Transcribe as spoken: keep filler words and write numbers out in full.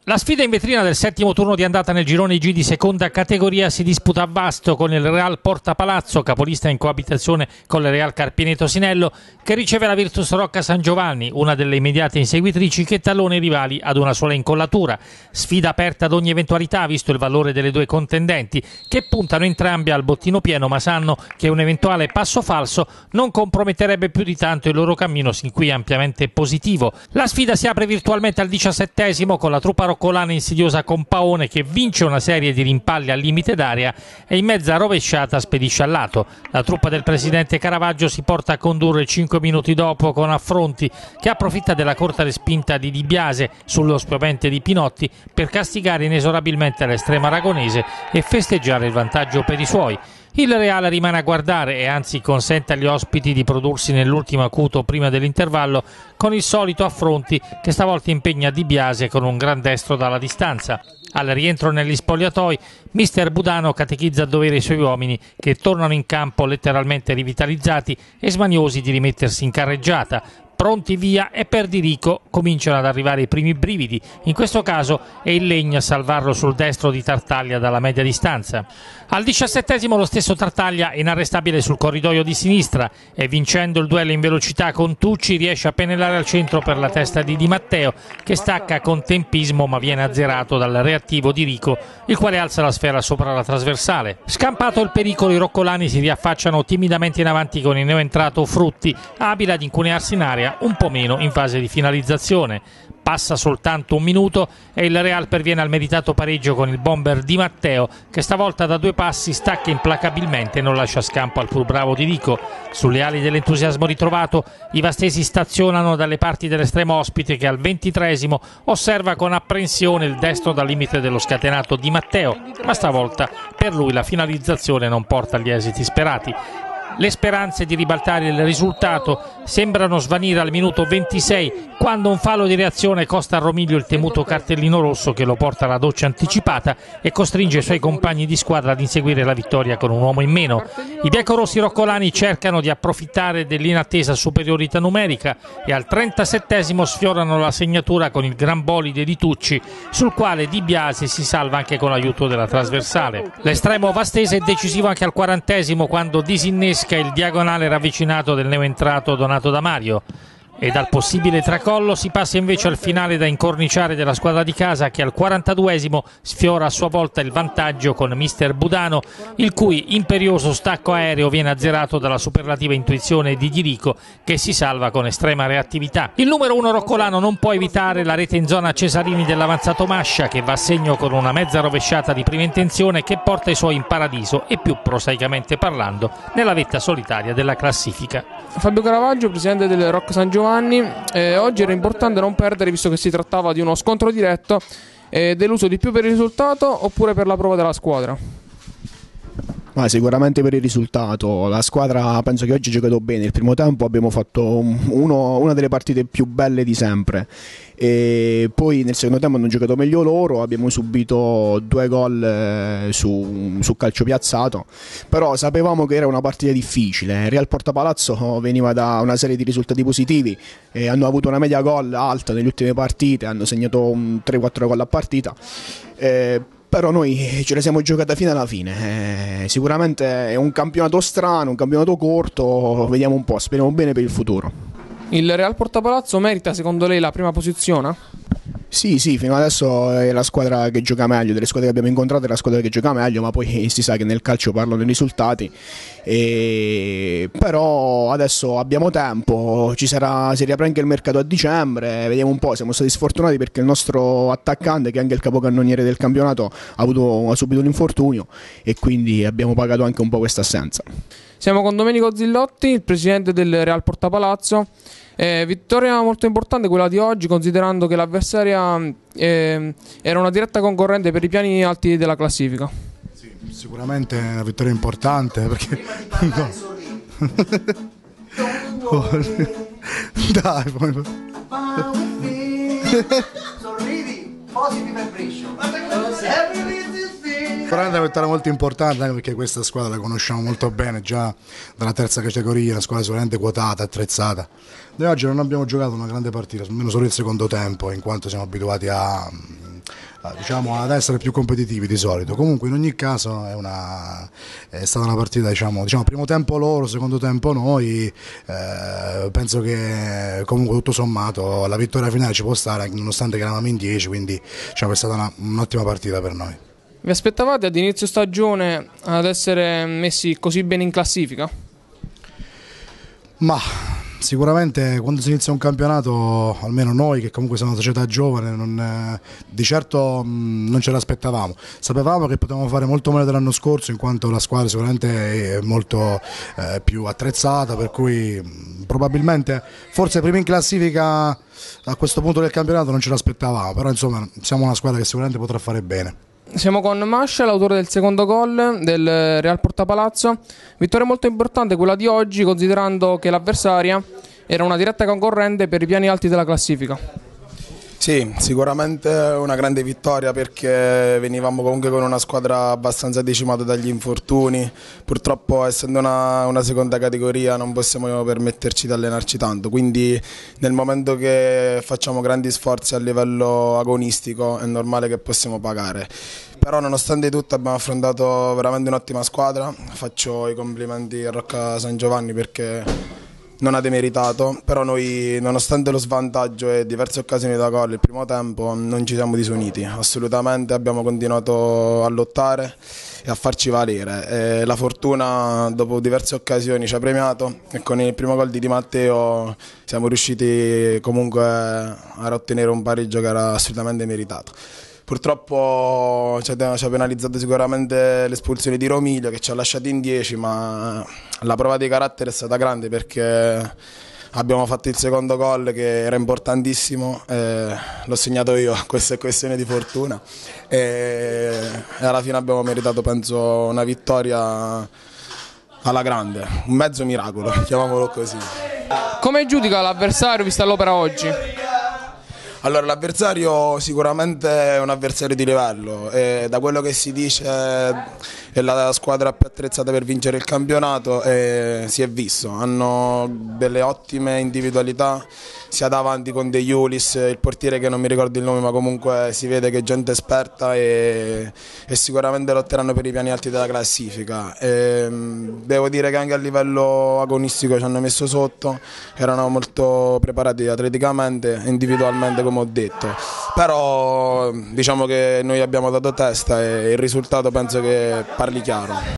La sfida in vetrina del settimo turno di andata nel girone G di seconda categoria si disputa a Vasto con il Real Porta Palazzo, capolista in coabitazione con il Real Carpineto Sinello, che riceve la Virtus Rocca San Giovanni, una delle immediate inseguitrici che tallona i rivali ad una sola incollatura. Sfida aperta ad ogni eventualità, visto il valore delle due contendenti, che puntano entrambi al bottino pieno, ma sanno che un eventuale passo falso non comprometterebbe più di tanto il loro cammino sin qui ampiamente positivo. La sfida si apre virtualmente al diciassettesimo con la truppa roccolana insidiosa con Paone, che vince una serie di rimpalli al limite d'area e in mezza rovesciata spedisce al lato. La truppa del presidente Caravaggio si porta a condurre cinque minuti dopo con Affronti, che approfitta della corta respinta di Di Biase sullo spiovente di Pinotti per castigare inesorabilmente l'estremo aragonese e festeggiare il vantaggio per i suoi. Il Real rimane a guardare e anzi consente agli ospiti di prodursi nell'ultimo acuto prima dell'intervallo con il solito Affronti, che stavolta impegna Di Biase con un gran destro dalla distanza. Al rientro negli spogliatoi, mister Budano catechizza a dovere i suoi uomini, che tornano in campo letteralmente rivitalizzati e smaniosi di rimettersi in carreggiata. Pronti via e per Di Rico cominciano ad arrivare i primi brividi. In questo caso è il Legno a salvarlo sul destro di Tartaglia dalla media distanza. Al diciassettesimo lo stesso Tartaglia è inarrestabile sul corridoio di sinistra e, vincendo il duello in velocità con Tucci, riesce a pennellare al centro per la testa di Di Matteo, che stacca con tempismo ma viene azzerato dal reattivo Di Rico, il quale alza la sfera sopra la trasversale. Scampato il pericolo, i roccolani si riaffacciano timidamente in avanti con il neoentrato Frutti, abile ad incunearsi in area, un po' meno in fase di finalizzazione. Passa soltanto un minuto e il Real perviene al meritato pareggio con il bomber Di Matteo, che stavolta da due passi stacca implacabilmente e non lascia scampo al pur bravo Di Rico. Sulle ali dell'entusiasmo ritrovato, i vastesi stazionano dalle parti dell'estremo ospite, che al ventitreesimo osserva con apprensione il destro dal limite dello scatenato Di Matteo, ma stavolta per lui la finalizzazione non porta agli esiti sperati. Le speranze di ribaltare il risultato sembrano svanire al minuto ventisei, quando un fallo di reazione costa a Romiglio il temuto cartellino rosso, che lo porta alla doccia anticipata e costringe i suoi compagni di squadra ad inseguire la vittoria con un uomo in meno. I biancorossi roccolani cercano di approfittare dell'inattesa superiorità numerica e al trentasettesimo sfiorano la segnatura con il gran bolide di Tucci, sul quale Di Biase si salva anche con l'aiuto della trasversale. L'estremo vastese è decisivo anche al quarantesimo, quando disinnesca il diagonale ravvicinato del neoentrato Donato Da Mario. E dal possibile tracollo si passa invece al finale da incorniciare della squadra di casa, che al quarantaduesimo sfiora a sua volta il vantaggio con mister Budano, il cui imperioso stacco aereo viene azzerato dalla superlativa intuizione di Di Rico, che si salva con estrema reattività. Il numero uno roccolano non può evitare la rete in zona Cesarini dell'avanzato Mascia, che va a segno con una mezza rovesciata di prima intenzione che porta i suoi in paradiso e, più prosaicamente parlando, nella vetta solitaria della classifica. Fabio Caravaggio, presidente del Rocca San Giovanni, eh, oggi era importante non perdere, visto che si trattava di uno scontro diretto, eh, deluso di più per il risultato oppure per la prova della squadra? Ma sicuramente per il risultato. La squadra penso che oggi ha giocato bene. Il primo tempo abbiamo fatto uno, una delle partite più belle di sempre, e poi nel secondo tempo hanno giocato meglio loro, abbiamo subito due gol su, su calcio piazzato, però sapevamo che era una partita difficile. Real Porta Palazzo veniva da una serie di risultati positivi e hanno avuto una media gol alta nelle ultime partite, hanno segnato tre quattro gol a partita, eh, però noi ce la siamo giocata fino alla fine. Eh, sicuramente è un campionato strano, un campionato corto, vediamo un po', speriamo bene per il futuro. Il Real Porta Palazzo merita secondo lei la prima posizione? Sì, sì, fino adesso è la squadra che gioca meglio, delle squadre che abbiamo incontrato è la squadra che gioca meglio, ma poi si sa che nel calcio parlano i risultati, e... però adesso abbiamo tempo, ci sarà, si riapre anche il mercato a dicembre, vediamo un po'. Siamo stati sfortunati perché il nostro attaccante, che è anche il capocannoniere del campionato, ha, avuto, ha subito un infortunio e quindi abbiamo pagato anche un po' questa assenza. Siamo con Domenico Zillotti, il presidente del Real Porta Palazzo. Eh, vittoria molto importante quella di oggi, considerando che l'avversaria eh, era una diretta concorrente per i piani alti della classifica. Sì, sicuramente è una vittoria importante perché no. Dai, poi sorridi, positive vibration. Sicuramente è una vittoria molto importante, anche perché questa squadra la conosciamo molto bene già dalla terza categoria, una squadra sicuramente quotata, attrezzata. Noi oggi non abbiamo giocato una grande partita, almeno solo il secondo tempo, in quanto siamo abituati a diciamo, ad essere più competitivi di solito. Comunque in ogni caso è, una, è stata una partita, diciamo, diciamo primo tempo loro, secondo tempo noi, eh, penso che comunque tutto sommato la vittoria finale ci può stare nonostante che eravamo in dieci, quindi diciamo, è stata un'ottima partita per noi. Vi aspettavate ad inizio stagione ad essere messi così bene in classifica? Ma sicuramente quando si inizia un campionato, almeno noi che comunque siamo una società giovane, non, di certo mh, non ce l'aspettavamo. Sapevamo che potevamo fare molto meglio dell'anno scorso in quanto la squadra sicuramente è molto eh, più attrezzata, per cui mh, probabilmente forse prima in classifica a questo punto del campionato non ce l'aspettavamo, però insomma siamo una squadra che sicuramente potrà fare bene. Siamo con Mascia, l'autore del secondo gol del Real Porta Palazzo. Vittoria molto importante quella di oggi, considerando che l'avversaria era una diretta concorrente per i piani alti della classifica. Sì, sicuramente una grande vittoria perché venivamo comunque con una squadra abbastanza decimata dagli infortuni. Purtroppo essendo una, una seconda categoria non possiamo permetterci di allenarci tanto, quindi nel momento che facciamo grandi sforzi a livello agonistico è normale che possiamo pagare. Però nonostante tutto abbiamo affrontato veramente un'ottima squadra, faccio i complimenti a Rocca San Giovanni perché non ha demeritato, però noi nonostante lo svantaggio e diverse occasioni da gol il primo tempo non ci siamo disuniti, assolutamente abbiamo continuato a lottare e a farci valere. E la fortuna dopo diverse occasioni ci ha premiato e con il primo gol di Di Matteo siamo riusciti comunque a ottenere un pareggio che era assolutamente meritato. Purtroppo ci ha penalizzato sicuramente l'espulsione di Romilio che ci ha lasciati in dieci, ma la prova di carattere è stata grande perché abbiamo fatto il secondo gol che era importantissimo, l'ho segnato io, questa è questione di fortuna e alla fine abbiamo meritato penso una vittoria alla grande, un mezzo miracolo, chiamiamolo così. Come giudica l'avversario vista l'opera oggi? Allora, l'avversario sicuramente è un avversario di livello e da quello che si dice è la squadra più attrezzata per vincere il campionato e si è visto, hanno delle ottime individualità sia davanti con De Iulis, il portiere che non mi ricordo il nome ma comunque si vede che è gente esperta e, e sicuramente lotteranno per i piani alti della classifica. E, devo dire che anche a livello agonistico ci hanno messo sotto, erano molto preparati atleticamente e individualmente come ho detto, però diciamo che noi abbiamo dato testa e il risultato penso che parli chiaro.